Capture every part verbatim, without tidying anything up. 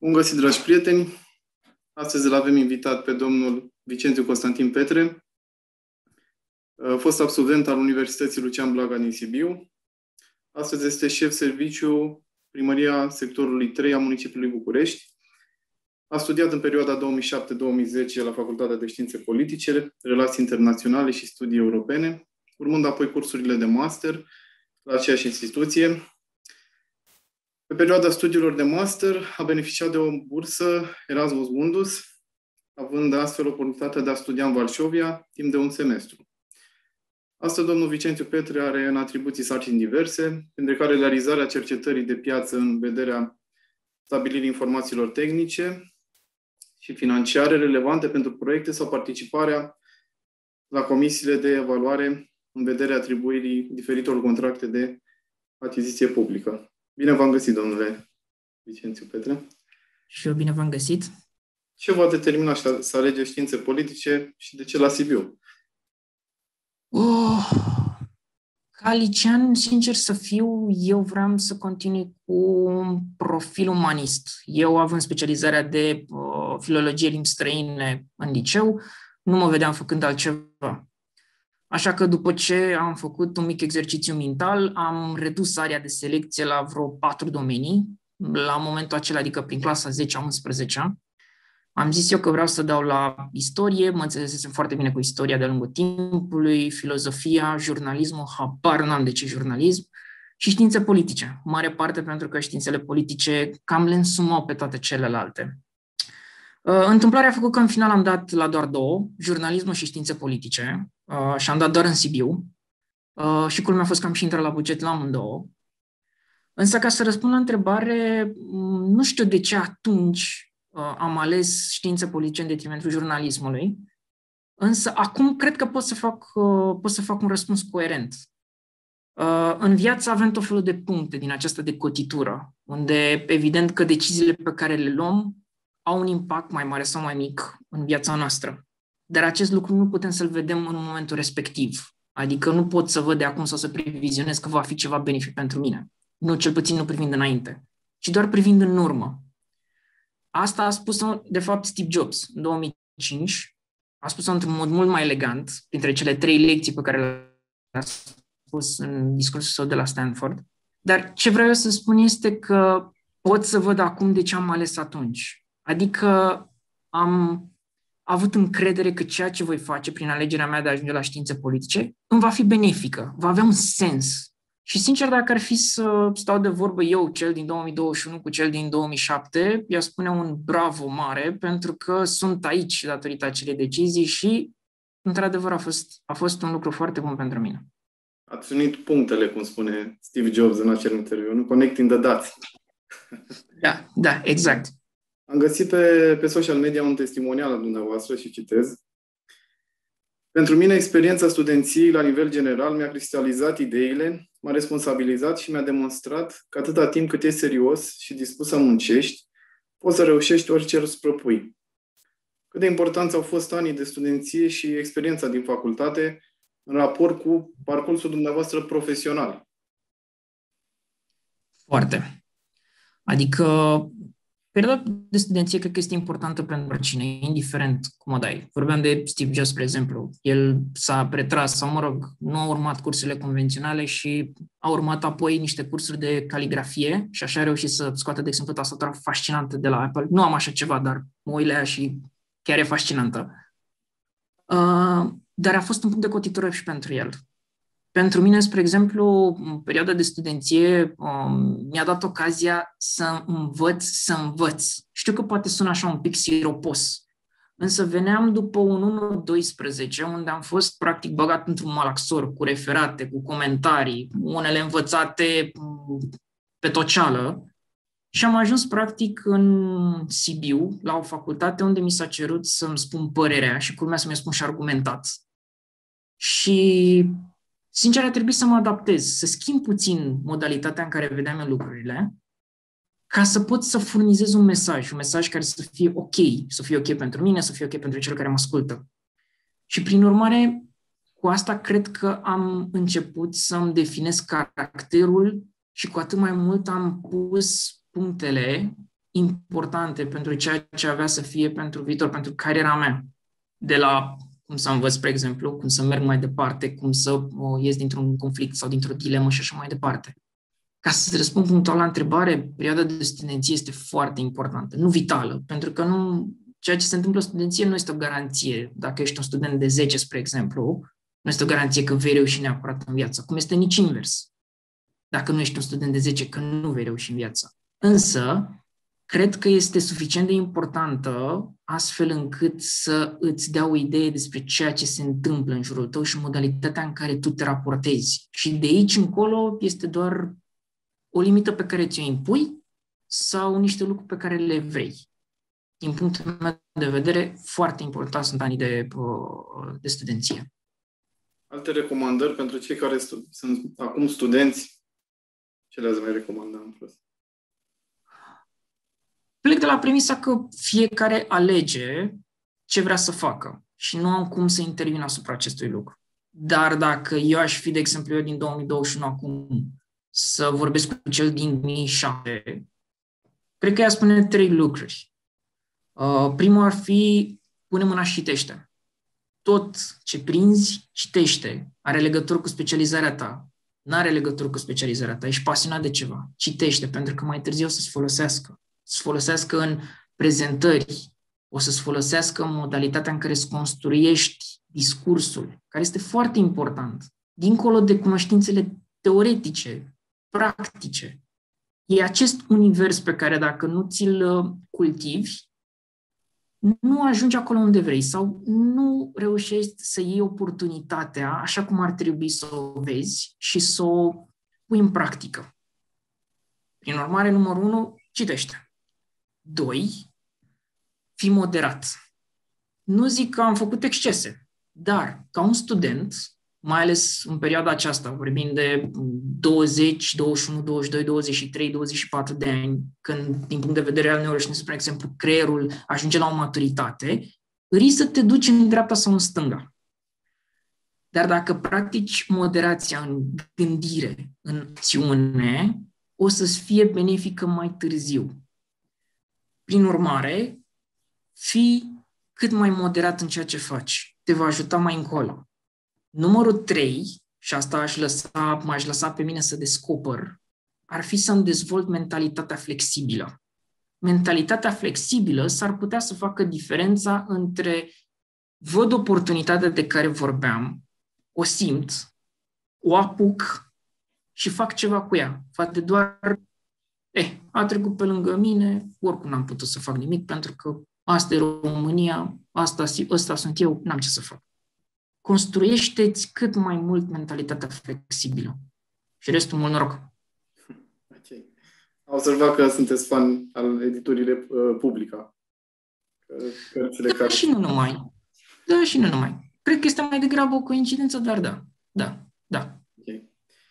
Bun găsit, dragi prieteni! Astăzi îl avem invitat pe domnul Vicențiu Constantin Petre, fost absolvent al Universității Lucian Blaga din Sibiu. Astăzi este șef serviciu Primăria sectorului trei a municipiului București. A studiat în perioada două mii șapte - două mii zece la Facultatea de Științe Politice, Relații Internaționale și Studii Europene, urmând apoi cursurile de master la aceeași instituție. Pe perioada studiilor de master a beneficiat de o bursă Erasmus Mundus, având astfel oportunitatea de a studia în Varșovia timp de un semestru. Astăzi, domnul Vicențiu Petre are în atribuții sarcini diverse, printre care realizarea cercetării de piață în vederea stabilirii informațiilor tehnice și financiare relevante pentru proiecte sau participarea la comisiile de evaluare în vederea atribuirii diferitor contracte de achiziție publică. Bine v-am găsit, domnule Vicențiu Petre. Și eu bine v-am găsit. Ce v-a determinat să alegeți științe politice și de ce la Sibiu? Oh, ca licean, sincer să fiu, eu vreau să continui cu un profil umanist. Eu, având specializarea de uh, filologie limbi străine în liceu, nu mă vedeam făcând altceva. Așa că după ce am făcut un mic exercițiu mental, am redus area de selecție la vreo patru domenii. La momentul acela, adică prin clasa zece a unsprezecea, am zis eu că vreau să dau la istorie, mă înțelesesem foarte bine cu istoria de-a lungul timpului, filozofia, jurnalismul, habar n-am de ce jurnalism, și științe politice. Mare parte pentru că științele politice cam le însumau pe toate celelalte. Întâmplarea a făcut că în final am dat la doar două, jurnalismul și științe politice, și am dat doar în Sibiu. Și culmea a fost că am și intrat la buget la amândouă. Însă, ca să răspund la întrebare, nu știu de ce atunci am ales științe politice în detrimentul jurnalismului, însă acum cred că pot să fac, pot să fac un răspuns coerent. În viață avem tot felul de puncte din această decotitură, unde evident că deciziile pe care le luăm au un impact mai mare sau mai mic în viața noastră. Dar acest lucru nu putem să-l vedem în momentul respectiv. Adică nu pot să văd de acum sau să previzionez că va fi ceva benefic pentru mine. Nu, cel puțin nu privind înainte, ci doar privind în urmă. Asta a spus-o, de fapt, Steve Jobs în două mii cinci. A spus-o într-un mod mult mai elegant, printre cele trei lecții pe care le-a spus în discursul său de la Stanford. Dar ce vreau eu să spun este că pot să văd acum de ce am ales atunci. Adică am avut încredere că ceea ce voi face prin alegerea mea de a ajunge la științe politice îmi va fi benefică, va avea un sens. Și sincer, dacă ar fi să stau de vorbă eu, cel din două mii douăzeci și unu, cu cel din două mii șapte, i-aș spune un bravo mare, pentru că sunt aici datorită acelei decizii și, într-adevăr, a fost, a fost un lucru foarte bun pentru mine. Ați unit punctele, cum spune Steve Jobs în acel interviu, nu? Connecting the dots. Da, da, exact. Am găsit pe, pe social media un testimonial al dumneavoastră și citez. Pentru mine, experiența studenției la nivel general mi-a cristalizat ideile, m-a responsabilizat și mi-a demonstrat că atâta timp cât ești serios și dispus să muncești, poți să reușești orice îți propui. Cât de importanți au fost anii de studenție și experiența din facultate în raport cu parcursul dumneavoastră profesional? Foarte. Adică perioada de studenție cred că este importantă pentru oricine, indiferent cum o dai. Vorbeam de Steve Jobs, spre exemplu. El s-a retras, sau mă rog, nu a urmat cursurile convenționale și a urmat apoi niște cursuri de caligrafie și așa a reușit să scoată, de exemplu, tastatura fascinantă de la Apple. Nu am așa ceva, dar mă uit la ea și chiar e fascinantă. Uh, dar a fost un punct de cotitură și pentru el. Pentru mine, spre exemplu, în perioada de studenție um, mi-a dat ocazia să învăț să învăț. Știu că poate sună așa un pic siropos, însă veneam după un unu doisprezece, unde am fost practic băgat într-un malaxor cu referate, cu comentarii, unele învățate pe toceală, și am ajuns practic în Sibiu, la o facultate unde mi s-a cerut să-mi spun părerea și culmea să mi spun și argumentat. Și sincer, a trebuit să mă adaptez, să schimb puțin modalitatea în care vedeam eu lucrurile, ca să pot să furnizez un mesaj, un mesaj care să fie ok, să fie ok pentru mine, să fie ok pentru cel care mă ascultă. Și prin urmare, cu asta cred că am început să-mi definez caracterul și cu atât mai mult am pus punctele importante pentru ceea ce avea să fie pentru viitor, pentru cariera mea. De la cum să învăț, spre exemplu, cum să merg mai departe, cum să uh, ies dintr-un conflict sau dintr-o dilemă și așa mai departe. Ca să-ți răspund punctual la întrebare, perioada de studenție este foarte importantă, nu vitală, pentru că nu, ceea ce se întâmplă în studenție nu este o garanție. Dacă ești un student de zece, spre exemplu, nu este o garanție că vei reuși neapărat în viață, cum este nici invers. Dacă nu ești un student de zece, că nu vei reuși în viață. Însă, cred că este suficient de importantă astfel încât să îți dea o idee despre ceea ce se întâmplă în jurul tău și modalitatea în care tu te raportezi. Și de aici încolo este doar o limită pe care ți-o impui sau niște lucruri pe care le vrei. Din punctul meu de vedere, foarte important sunt anii de, de studenție. Alte recomandări pentru cei care stu- sunt acum studenți? Ce le-ați mai recomanda în plus? Plec de la premisa că fiecare alege ce vrea să facă și nu am cum să intervin asupra acestui lucru. Dar dacă eu aș fi, de exemplu, eu din două mii douăzeci și unu acum, să vorbesc cu cel din două mii șapte, cred că i-aș spune trei lucruri. Uh, primul ar fi, pune mâna și citește. Tot ce prinzi, citește. Are legătură cu specializarea ta. N-are legătură cu specializarea ta. Ești pasionat de ceva. Citește, pentru că mai târziu o să-ți folosească. Să-ți folosească în prezentări. O să-ți folosească în modalitatea în care îți construiești discursul, care este foarte important. Dincolo de cunoștințele teoretice, practice. E acest univers pe care dacă nu ți-l cultivi, nu ajungi acolo unde vrei sau nu reușești să iei oportunitatea așa cum ar trebui să o vezi și să o pui în practică. Prin urmare, numărul unu, citește. Doi, fii moderat. Nu zic că am făcut excese, dar ca un student, mai ales în perioada aceasta, vorbim de douăzeci, douăzeci și unu, douăzeci și doi, douăzeci și trei, douăzeci și patru de ani, când, din punct de vedere al neuroștiinței, spre exemplu, creierul ajunge la o maturitate, risci să te duci în dreapta sau în stânga. Dar dacă practici moderația în gândire, în acțiune, o să-ți fie benefică mai târziu. Prin urmare, fii cât mai moderat în ceea ce faci. Te va ajuta mai încolo. Numărul trei, și asta aș lăsa, m-aș lăsa pe mine să descoper, ar fi să-mi dezvolt mentalitatea flexibilă. Mentalitatea flexibilă s-ar putea să facă diferența între văd oportunitatea de care vorbeam, o simt, o apuc și fac ceva cu ea. Fac de doar, eh, a trecut pe lângă mine, oricum n-am putut să fac nimic pentru că asta e România, asta, ăsta sunt eu, n-am ce să fac. Construiește-ți cât mai mult mentalitatea flexibilă. Și restul, mult noroc. Ok. Am observat că sunteți fan al editurii uh, Publica. Cărțile Da, care... și nu numai. Da, și nu numai. Cred că este mai degrabă o coincidență, dar da. Da, da. Okay.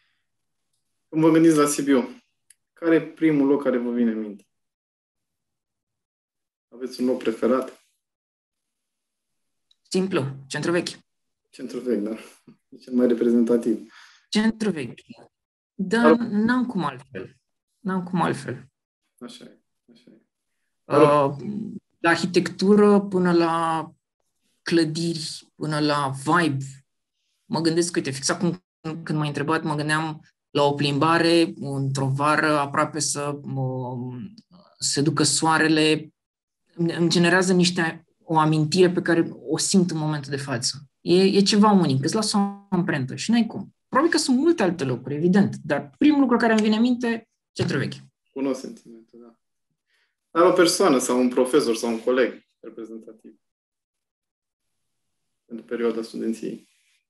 Când vă gândiți la Sibiu, care e primul loc care vă vine în minte? Aveți un loc preferat? Simplu, Centru Vechi. Centru Vechi, da. E cel mai reprezentativ. Centru Vechi. Dar n-am cum altfel. N-am cum altfel. Așa e. Așa e. Uh, la arhitectură până la clădiri, până la vibe. Mă gândesc, uite, fix acum când m-ai întrebat, mă gândeam la o plimbare într-o vară, aproape să uh, se ducă soarele. Îmi generează niște, o amintire pe care o simt în momentul de față. E, e ceva unic, îți lasă o amprentă și n-ai cum. Probabil că sunt multe alte locuri, evident, dar primul lucru care îmi vine în minte, Centru Vechi. Cunosc sentimentul, da. Dar o persoană sau un profesor sau un coleg reprezentativ pentru perioada studenției.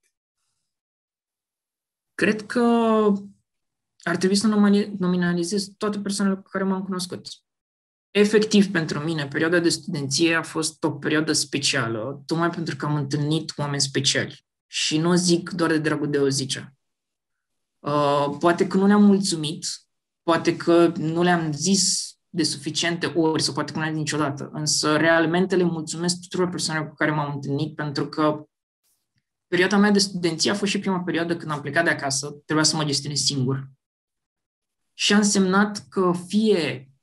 Cred că ar trebui să nominalizez toate persoanele cu care m-am cunoscut. Efectiv, pentru mine, perioada de studenție a fost o perioadă specială, tocmai pentru că am întâlnit oameni speciali. Și nu o zic doar de dragul de o zice. Uh, poate că nu ne-am mulțumit, poate că nu le-am zis de suficiente ori sau poate că nu le-am zis niciodată, însă realmente le mulțumesc tuturor persoanelor cu care m-am întâlnit pentru că perioada mea de studenție a fost și prima perioadă când am plecat de acasă, trebuia să mă gestionez singur. Și a însemnat că fie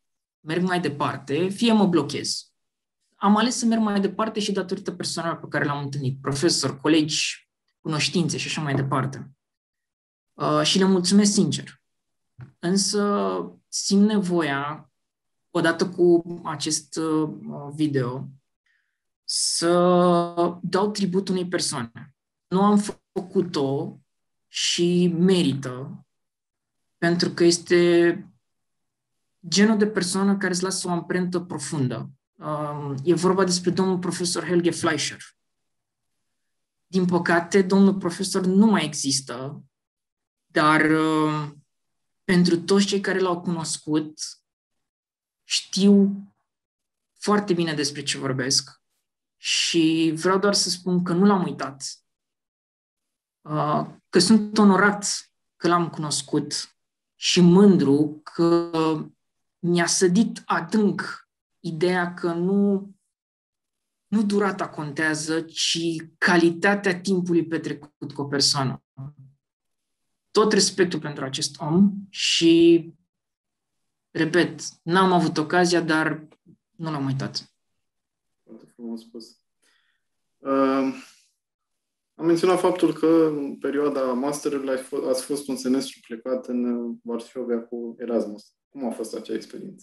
merg mai departe, fie mă blochez. Am ales să merg mai departe și datorită persoanelor pe care le-am întâlnit, profesori, colegi, cunoștințe și așa mai departe. Uh, și le mulțumesc sincer. Însă simt nevoia, odată cu acest uh, video, să dau tribut unei persoane. Nu am făcut-o și merită, pentru că este genul de persoană care îți lasă o amprentă profundă. Uh, e vorba despre domnul profesor Helge Fleischer. Din păcate, domnul profesor nu mai există, dar uh, pentru toți cei care l-au cunoscut, știu foarte bine despre ce vorbesc și vreau doar să spun că nu l-am uitat, uh, că sunt onorat că l-am cunoscut și mândru că mi-a sădit adânc ideea că nu, nu durata contează, ci calitatea timpului petrecut cu o persoană. Tot respectul pentru acest om și, repet, n-am avut ocazia, dar nu l-am uitat. Foarte frumos spus. Uh, am menționat faptul că în perioada masterului ați fost un semestru plecat în Varșovia cu Erasmus. Cum a fost acea experiență?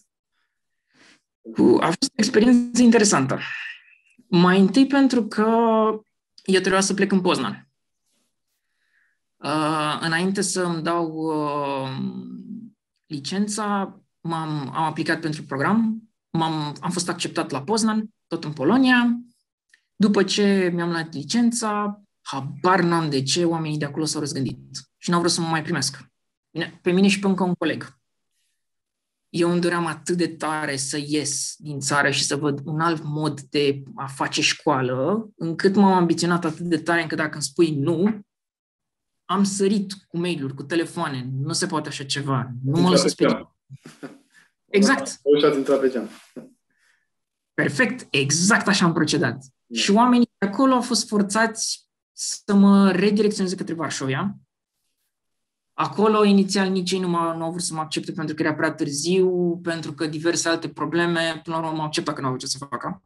A fost o experiență interesantă. Mai întâi pentru că eu trebuia să plec în Poznan. Uh, înainte să îmi dau uh, licența, m-am, am aplicat pentru program, m-am, am fost acceptat la Poznan, tot în Polonia. După ce mi-am luat licența, habar n-am de ce oamenii de acolo s-au răzgândit și n-au vrut să mă mai primească. Bine, pe mine și pe încă un coleg. Eu îmi doream atât de tare să ies din țară și să văd un alt mod de a face școală, încât m-am ambiționat atât de tare încât dacă îmi spui nu, am sărit cu mail-uri, cu telefoane. Nu se poate așa ceva. Nu mă lăsă speria. Exact. Ați intrat pe geam. Perfect. Exact așa am procedat. Yeah. Și oamenii de acolo au fost forțați să mă redirecționeze către Varșovia. Acolo, inițial, nici ei nu, m-au, nu au vrut să mă accepte pentru că era prea târziu, pentru că diverse alte probleme. Până la urmă m-au acceptat că nu au ce să facă.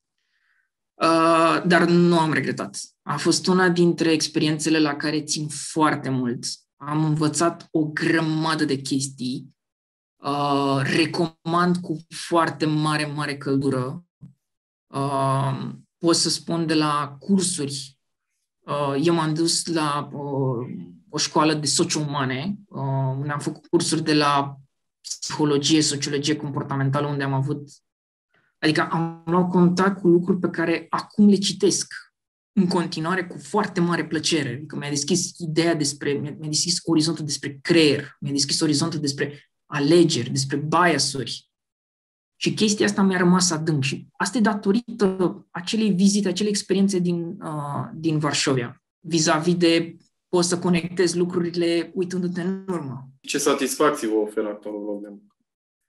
Uh, dar nu am regretat. A fost una dintre experiențele la care țin foarte mult. Am învățat o grămadă de chestii. Uh, recomand cu foarte mare, mare căldură. Uh, pot să spun de la cursuri. Uh, eu m-am dus la uh, o școală de socio-umane. Uh, unde am făcut cursuri de la psihologie, sociologie comportamentală, unde am avut Adică am luat contact cu lucruri pe care acum le citesc în continuare cu foarte mare plăcere. Adică mi-a deschis ideea despre, mi-a deschis orizontul despre creier, mi-a deschis orizontul despre alegeri, despre bias-uri. Și chestia asta mi-a rămas adânc. Și asta e datorită acelei vizite, acelei experiențe din, uh, din Varșovia, vis-a-vis de poți să conectezi lucrurile uitându-te în urmă. Ce satisfacții vă oferă actualul loc de muncă?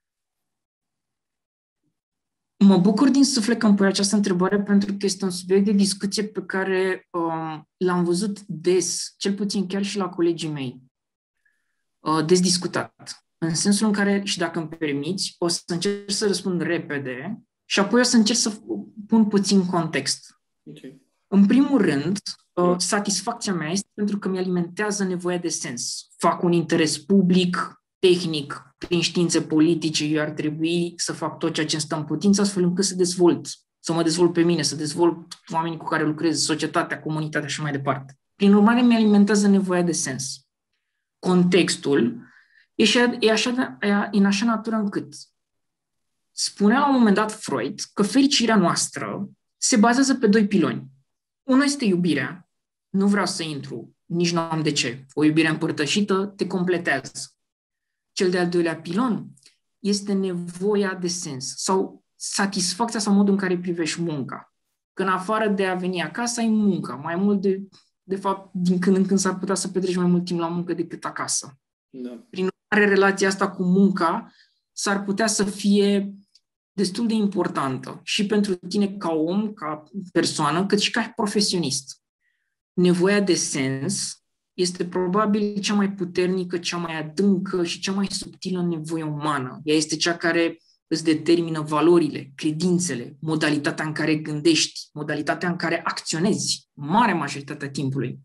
Mă bucur din suflet că îmi pui această întrebare pentru că este un subiect de discuție pe care um, l-am văzut des, cel puțin chiar și la colegii mei, uh, des discutat. În sensul în care, și dacă îmi permiți, o să încerc să răspund repede și apoi o să încerc să pun puțin context. Okay. În primul rând, uh, satisfacția mea este pentru că mi-alimentează nevoia de sens. Fac un interes public, tehnic, prin științe politice, eu ar trebui să fac tot ceea ce îmi stă în putință, astfel încât să dezvolt, să mă dezvolt pe mine, să dezvolt oamenii cu care lucrez, societatea, comunitatea și mai departe. Prin urmare, mi-alimentează nevoia de sens. Contextul e, așa, e, așa, e în așa natură încât spunea la un moment dat Freud că fericirea noastră se bazează pe doi piloni. Unul este iubirea. Nu vreau să intru, nici nu am de ce. O iubire împărtășită te completează. Cel de-al doilea pilon este nevoia de sens sau satisfacția sau modul în care privești munca. Că în afară de a veni acasă, ai muncă. Mai mult de, de fapt, din când în când s-ar putea să petreci mai mult timp la muncă decât acasă. Da. Prin urmare, relația asta cu munca s-ar putea să fie destul de importantă și pentru tine ca om, ca persoană, cât și ca profesionist. Nevoia de sens este probabil cea mai puternică, cea mai adâncă și cea mai subtilă nevoie umană. Ea este cea care îți determină valorile, credințele, modalitatea în care gândești, modalitatea în care acționezi, marea majoritatea timpului.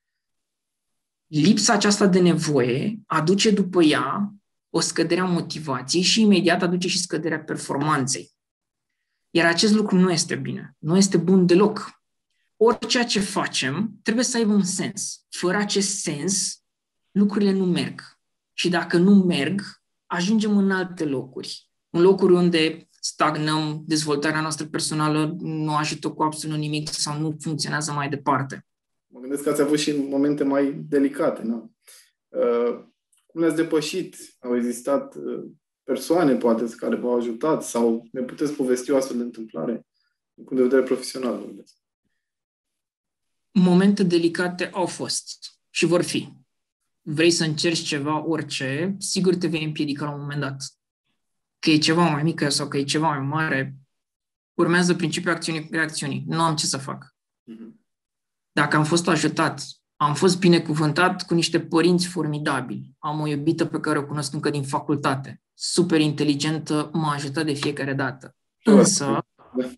Lipsa aceasta de nevoie aduce după ea o scădere a motivației și imediat aduce și scăderea performanței. Iar acest lucru nu este bine, nu este bun deloc. Orice ce facem trebuie să aibă un sens. Fără acest sens, lucrurile nu merg. Și dacă nu merg, ajungem în alte locuri. În locuri unde stagnăm, dezvoltarea noastră personală nu ajută cu absolut nimic sau nu funcționează mai departe. Mă gândesc că ați avut și momente mai delicate, nu? Uh, cum le-ați depășit? Au existat uh, persoane, poate, care v-au ajutat sau ne puteți povesti o astfel de întâmplare din punct de vedere profesional? Vorbesc. Momente delicate au fost și vor fi. Vrei să încerci ceva, orice, sigur te vei împiedica la un moment dat. Că e ceva mai mică sau că e ceva mai mare, urmează principiul acțiunii-reacțiunii. Nu am ce să fac. Mm-hmm. Dacă am fost ajutat, am fost binecuvântat cu niște părinți formidabili. Am o iubită pe care o cunosc încă din facultate. Super inteligentă, m-a ajutat de fiecare dată. Însă,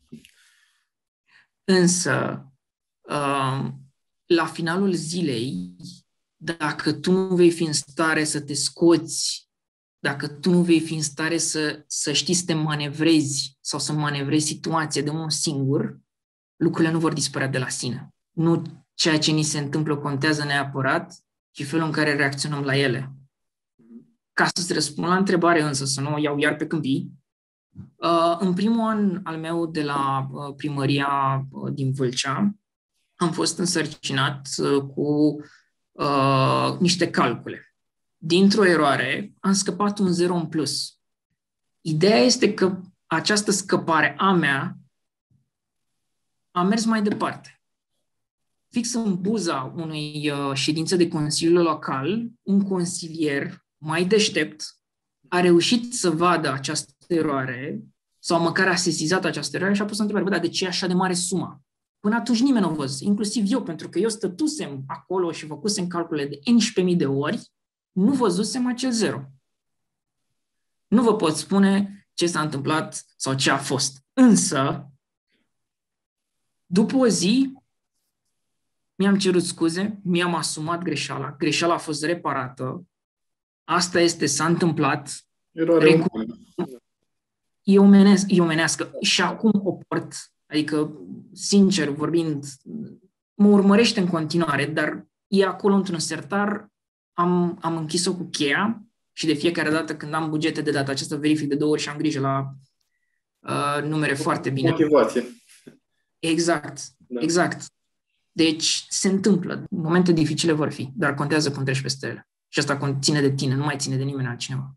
însă, uh, la finalul zilei, dacă tu nu vei fi în stare să te scoți, dacă tu nu vei fi în stare să, să știi să te manevrezi sau să manevrezi situația de unul singur, lucrurile nu vor dispărea de la sine. Nu ceea ce ni se întâmplă contează neapărat, ci felul în care reacționăm la ele. Ca să-ți răspund la întrebare însă, să nu o iau iar pe câmpii, uh, în primul an al meu de la uh, primăria uh, din Vâlcea, am fost însărcinat uh, cu uh, niște calcule. Dintr-o eroare am scăpat un zero în plus. Ideea este că această scăpare a mea a mers mai departe. Fix în buza unei uh, ședințe de consiliu local, un consilier mai deștept a reușit să vadă această eroare sau măcar a sesizat această eroare și a pus întrebare, bă, dar de ce e așa de mare suma? Până atunci nimeni nu a văzut, inclusiv eu, pentru că eu stătusem acolo și făcusem calcule de unsprezece mii de ori, nu văzusem acel zero. Nu vă pot spune ce s-a întâmplat sau ce a fost. Însă, după o zi, mi-am cerut scuze, mi-am asumat greșeala, greșeala a fost reparată, asta este, s-a întâmplat, recu- e, omenesc, e omenească și acum o port, adică, sincer vorbind, mă urmărește în continuare, dar e acolo într-un sertar, am, am închis-o cu cheia și de fiecare dată când am bugete de data aceasta verific de două ori și am grijă la uh, numere foarte bine. Motivație. Exact, da. exact. Deci se întâmplă, momente dificile vor fi, dar contează cum treci peste ele. Și asta ține de tine, nu mai ține de nimeni altcineva.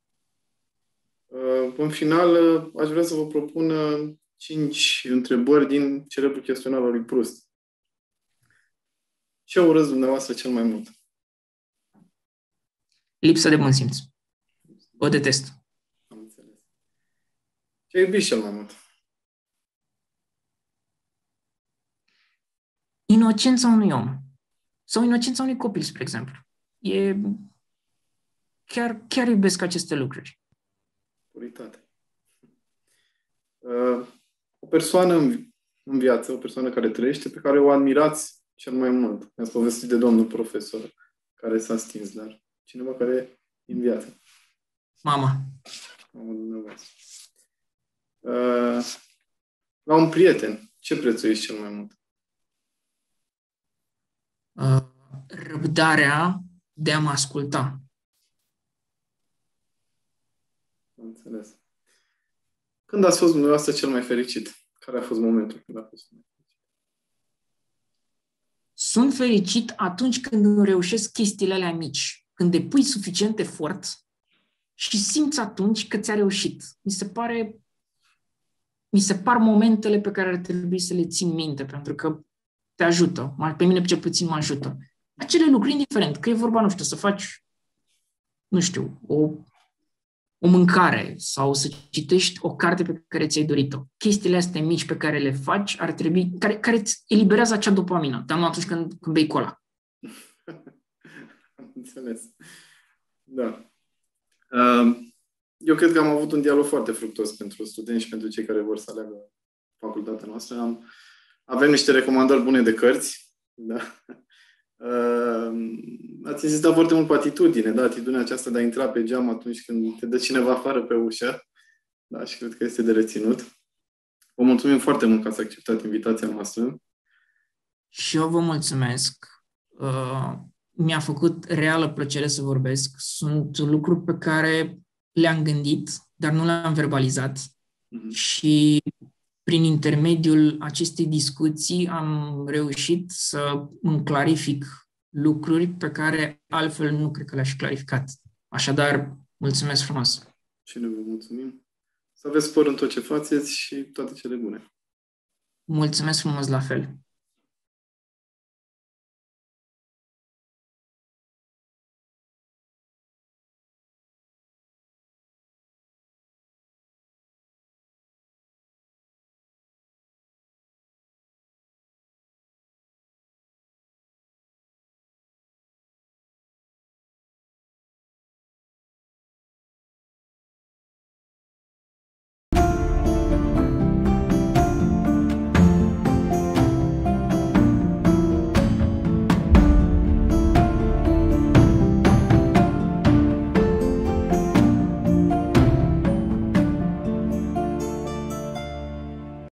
În final, aș vrea să vă propun cinci întrebări din celebrul chestionar al lui Proust. Ce urăți dumneavoastră cel mai mult? Lipsa de bun simț. O detest. Am înțeles. Ce iubiți cel mai mult? Inocența unui om. Sau inocența unui copil, spre exemplu. E... Chiar, chiar iubesc aceste lucruri. Puritate. Uh, o persoană în, în viață, o persoană care trăiește, pe care o admirați cel mai mult. Mi-ați povestit de domnul profesor care s-a stins, dar cineva care e în viață. Mama. Mama dumneavoastră. Uh, la un prieten, ce prețuiești cel mai mult? Uh, răbdarea de a mă asculta. Am înțeles. Când ați fost dumneavoastră cel mai fericit? Care a fost momentul când a fost mai fericit? Sunt fericit atunci când reușesc chestiile alea mici. Când depui suficient efort și simți atunci că ți-a reușit. Mi se pare... Mi se par momentele pe care ar trebui să le țin minte, pentru că te ajută. Pe mine cel puțin mă ajută. Acele lucruri, indiferent, că e vorba, nu știu, să faci, nu știu, o, o mâncare sau să citești o carte pe care ți-ai dorit-o. Chestiile astea mici pe care le faci ar trebui, care, care îți eliberează acea dopamină, dar nu atunci când, când bei cola. Am înțeles. Da. Uh, eu cred că am avut un dialog foarte fructos pentru studenți și pentru cei care vor să aleagă facultatea noastră. Am, avem niște recomandări bune de cărți. Da? Uh, ați insistat foarte mult pe atitudine, da? Atitudinea aceasta de a intra pe geam atunci când te dă cineva afară pe ușă. Da? Și cred că este de reținut. Vă mulțumim foarte mult că ați acceptat invitația noastră. Și eu vă mulțumesc. Uh, mi-a făcut reală plăcere să vorbesc. Sunt lucruri pe care le-am gândit, dar nu le-am verbalizat. Mm-hmm. Și prin intermediul acestei discuții am reușit să îmi clarific lucruri pe care altfel nu cred că le-aș clarificat. Așadar, mulțumesc frumos! Și noi vă mulțumim! Să aveți spor în tot ce faceți și toate cele bune! Mulțumesc frumos la fel!